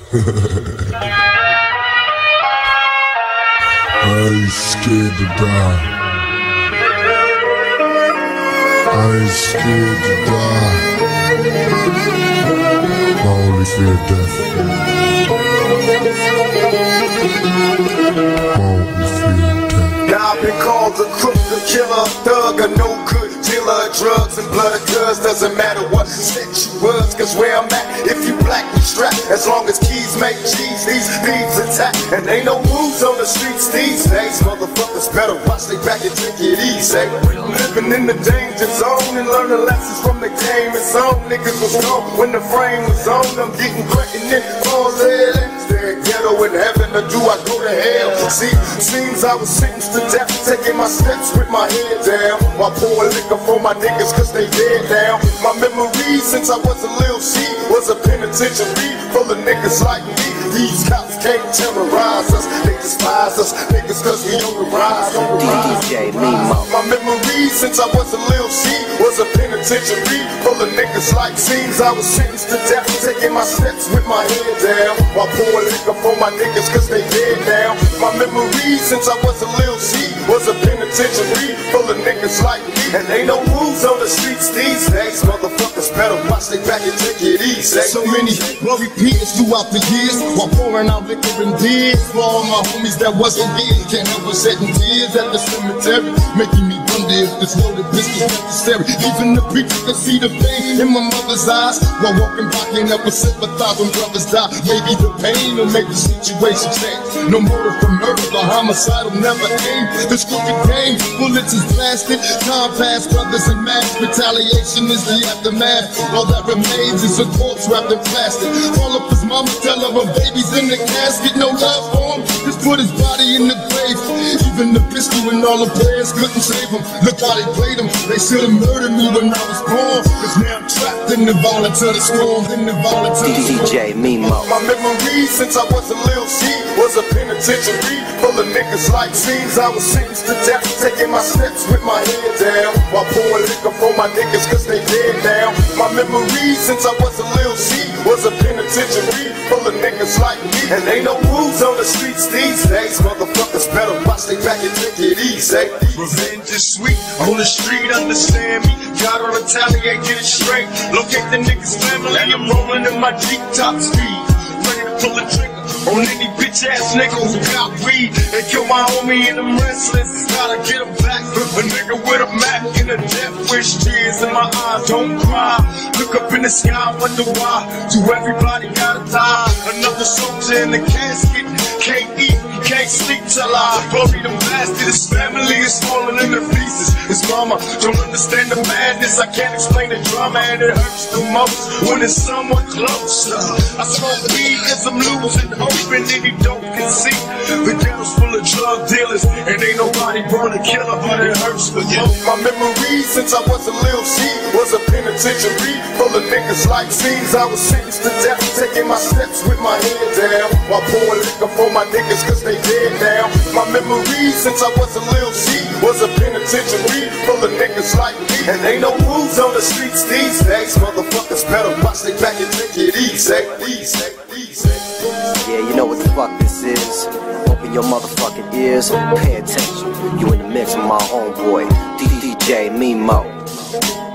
I ain't scared to die. I ain't scared to die. My only fear of death. My only fear of death. Now I've been called a crook, a killer, a thug, a no good dealer of drugs and blood of cuz. Doesn't matter what set you was, cause where I'm at, if you black, we strap. As long as keys make cheese, these thieves attack. And ain't no rules on the streets these days. Motherfuckers better watch they back and take it easy. Living in the danger zone and learning lessons from the game. It's on, niggas was gone when the frame was on. I'm getting pregnant, all there ghetto in heaven, or do I go to hell? See, seems I was sentenced to death, taking my steps with my head down, while pouring liquor for my niggas cause they dead now. My memory since I was a little seed was a penitentiary full of niggas like me. These cops can't terrorize us, they despise us, niggas cause we on the rise. DJ Mimo. My memory since I was a little seed was a penitentiary full of niggas like seems I was sentenced to death, taking my steps with my head down, while pouring liquor for my niggas cause they dead now. My memory since I was a little seed was a penitentiary full of niggas like me. And ain't no rules on the streets these days. Motherfuckers better watch they back and take it easy. So many blurry years throughout the years, while pouring out liquor and beers for all my homies that wasn't here. Can't help but shedding tears at the cemetery, making me wonder if this loaded pistol's necessary. Even the preacher can see the pain in my mother's eyes while walking by, can't help but sympathize when brothers die. Maybe the pain will make the situation change. No motive for murder, the homicidal never aim. The stupid game, bullets is blasted. Time passed, brothers in mass. Retaliation is the aftermath. All that remains is a corpse wrapped in plastic. Call up his mama, tell her her baby's in the casket. No love for him, just put his body in the grave. Even the pistol and all the prayers couldn't save him. Look how they played him. They should've murdered me when I was born, cause now I'm trapped in the violence of the storm. DJ Mimo. My memory since I was a little seed was a penitentiary full of niggas like scenes. I was sentenced to death, taking my steps with my head down, while pouring liquor for my niggas cause they dead now. My memory since I was a little seed was a penitentiary full of niggas like me. And ain't no rules on the streets these days. Motherfuckers better watch they back and take it easy. Revenge is sweet on the street, understand me. Gotta retaliate, get it straight. Locate the niggas' family, I'm rolling in my deep top speed, ready to pull the trigger on any bitch ass nigga who got weed and kill my homie and them restless. Gotta get him back. A nigga with a Mac and a death wish, tears in my eyes, don't cry. Look up in the sky, wonder why. Do everybody gotta die? Another soldier in the casket. Can't eat, can't sleep till I bury them bastard. His family is falling into pieces. His mama don't understand the madness. I can't explain the drama and it hurts the most when it's someone closer. I smoke weed cause I'm losing hope and any dope can see. The ghetto's full of drug dealers and ain't nobody born a killer, but it hurts for you. My memory since I was a little seed was a penitentiary full of niggas like scenes. I was sentenced to death, taking my steps with my head down, while pouring liquor for my niggas cause they dead now. My memory since I was a little seed was a penitentiary full of niggas like me. And ain't no rules on the streets these days. Motherfuckers better watch they back and take it easy. Yeah, you know what the fuck this is. Open your motherfucking ears, pay attention. You in the mix with my homeboy, DJ Mimo.